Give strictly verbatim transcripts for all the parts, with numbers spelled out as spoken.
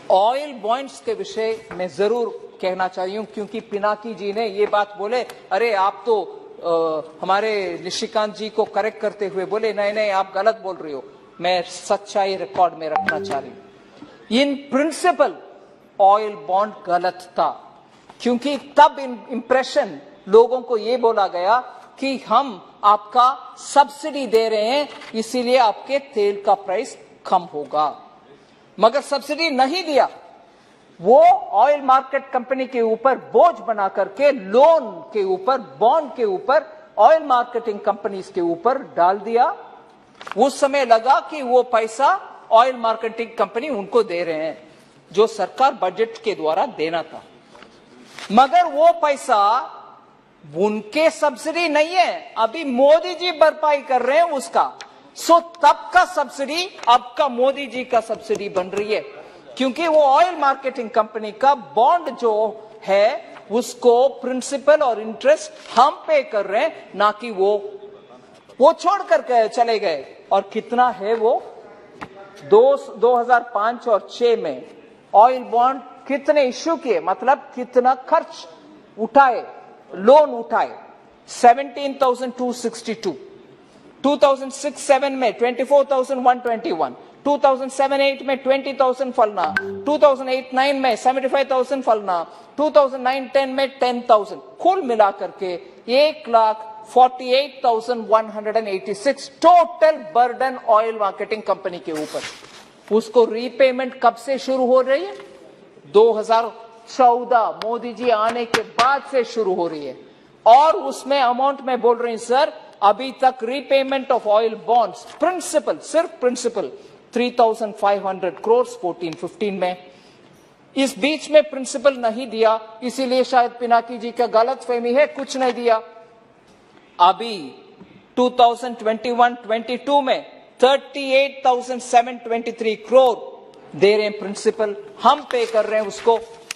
Oil bonds के विषय में जरूर कहना चाहिए हूं, क्योंकि पिनाकी जी ने ये बात बोले, अरे आप तो आ, हमारे निशिकांत जी को करेक्ट करते हुए बोले नहीं नहीं आप गलत बोल रही हो। मैं सच्चाई रिकॉर्ड में रखना चाह रही हूं। इन प्रिंसिपल ऑयल बॉन्ड गलत था, क्योंकि तब इंप्रेशन लोगों को ये बोला गया कि हम आपका सब्सिडी दे रहे हैं, इसीलिए आपके तेल का प्राइस कम होगा, मगर सब्सिडी नहीं दिया। वो ऑयल मार्केट कंपनी के ऊपर बोझ बना करके लोन के ऊपर, बॉन्ड के ऊपर, ऑयल मार्केटिंग कंपनीज के ऊपर डाल दिया। उस समय लगा कि वो पैसा ऑयल मार्केटिंग कंपनी उनको दे रहे हैं, जो सरकार बजट के द्वारा देना था, मगर वो पैसा उनके सब्सिडी नहीं है, अभी मोदी जी भरपाई कर रहे हैं उसका। सो तब का सब्सिडी अब का मोदी जी का सब्सिडी बन रही है, क्योंकि वो ऑयल मार्केटिंग कंपनी का बॉन्ड जो है उसको प्रिंसिपल और इंटरेस्ट हम पे कर रहे हैं, ना कि वो वो छोड़ कर चले गए। और कितना है वो दो दो हजार पांच और छह में ऑयल बॉन्ड कितने इश्यू किए, मतलब कितना खर्च उठाए, लोन उठाए, seventeen thousand two sixty two, two thousand six seven में twenty four thousand one twenty one, two thousand seven eight में ट्वेंटी थाउजेंड फलना, टू थाउजेंड एट नाइन में सेवेंटी फाइव थाउजेंड फलना, टू थाउजेंड नाइन टेन में ten thousand, कुल मिलाकर के एक lakh forty eight thousand one hundred eighty six total burden oil marketing company के ऊपर। उसको रीपेमेंट कब से शुरू हो रही है? दो हजार चौदह मोदी जी आने के बाद से शुरू हो रही है। और उसमें अमाउंट में बोल रही हूं सर, अभी तक repayment of oil bonds principal, सिर्फ principal three thousand five hundred crore fourteen fifteen में। इस बीच में प्रिंसिपल नहीं दिया, इसीलिए शायद पिनाकी जी का गलत फहमी है, कुछ नहीं दिया। अभी two thousand twenty one twenty two में thirty eight thousand seven twenty three crore दे रहे हैं प्रिंसिपल, हम पे कर रहे हैं उसको।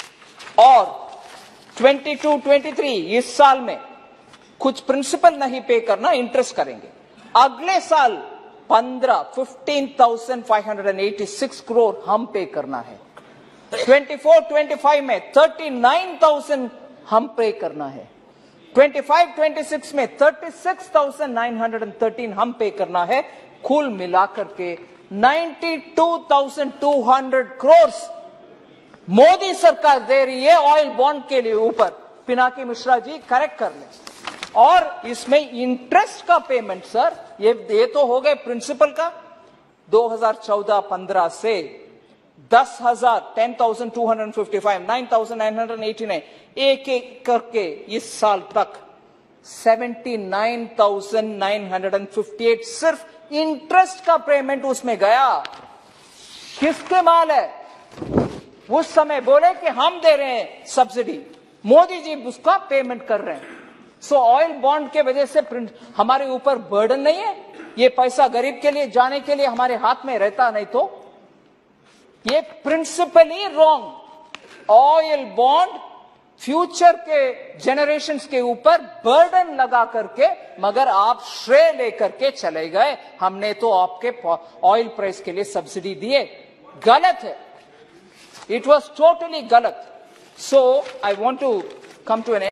और ट्वेंटी टू ट्वेंटी थ्री इस साल में कुछ प्रिंसिपल नहीं पे करना, इंटरेस्ट करेंगे। अगले साल पंद्रह fifteen thousand five hundred eighty six crore हम पे करना है। ट्वेंटी फोर ट्वेंटी फाइव में थर्टी नाइन थाउजेंड हम पे करना है। ट्वेंटी फाइव ट्वेंटी सिक्स में thirty six thousand nine hundred thirteen हम पे करना है। कुल मिलाकर के ninety two thousand two hundred crore Modi सरकार दे रही है ऑयल बॉन्ड के लिए ऊपर। पिनाकी मिश्रा जी करेक्ट कर लें। और इसमें इंटरेस्ट का पेमेंट सर, ये ये तो हो गए प्रिंसिपल का। दो हजार चौदह पंद्रह से दस हजार ten thousand two hundred fifty five nine thousand nine hundred eighty nine एक एक करके इस साल तक seventy nine thousand nine hundred fifty eight सिर्फ इंटरेस्ट का पेमेंट उसमें गया। किसके माल है? उस समय बोले कि हम दे रहे हैं सब्सिडी, मोदी जी उसका पेमेंट कर रहे हैं। सो ऑयल बॉन्ड के वजह से हमारे ऊपर बर्डन नहीं है, ये पैसा गरीब के लिए जाने के लिए हमारे हाथ में रहता, नहीं तो ये principally wrong. Oil bond future के जनरेशंस के ऊपर बर्डन लगा करके, मगर आप श्रेय लेकर के चले गए, हमने तो आपके ऑयल प्राइस के लिए सब्सिडी दिए। गलत है, इट वॉज टोटली गलत। So I want to come to N